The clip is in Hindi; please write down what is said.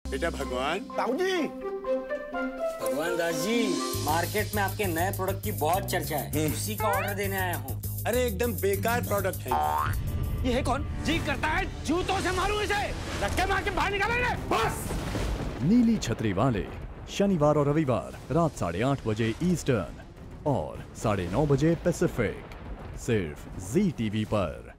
बेटा भगवान। बाबूजी। भगवान दास जी, मार्केट में आपके नए प्रोडक्ट की बहुत चर्चा है, उसी का ऑर्डर देने आया हूँ। अरे एकदम बेकार प्रोडक्ट है। ये है कौन? जी करता है जूतों से मारूं इसे, धक्के मार के बाहर निकालेंगे बस। नीली छतरी वाले शनिवार और रविवार रात 8:30 बजे ईस्टर्न और 9:30 बजे पैसिफिक, सिर्फ ZTV पर।